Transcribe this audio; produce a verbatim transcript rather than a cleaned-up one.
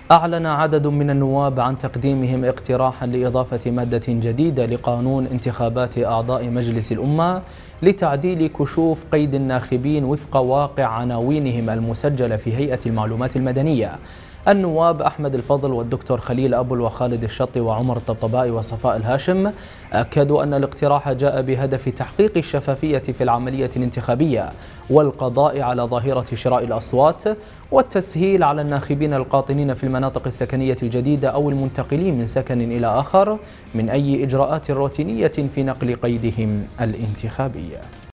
أعلن عدد من النواب عن تقديمهم اقتراحا لإضافة مادة جديدة لقانون انتخابات أعضاء مجلس الأمة لتعديل كشوف قيد الناخبين وفق واقع عناوينهم المسجلة في هيئة المعلومات المدنية. النواب أحمد الفضل والدكتور خليل أبو وخالد الشطي وعمر الطبطبائي وصفاء الهاشم أكدوا أن الاقتراح جاء بهدف تحقيق الشفافية في العملية الانتخابية والقضاء على ظاهرة شراء الأصوات والتسهيل على الناخبين القاطنين في المناطق السكنية الجديدة أو المنتقلين من سكن إلى آخر من أي إجراءات روتينية في نقل قيدهم الانتخابي.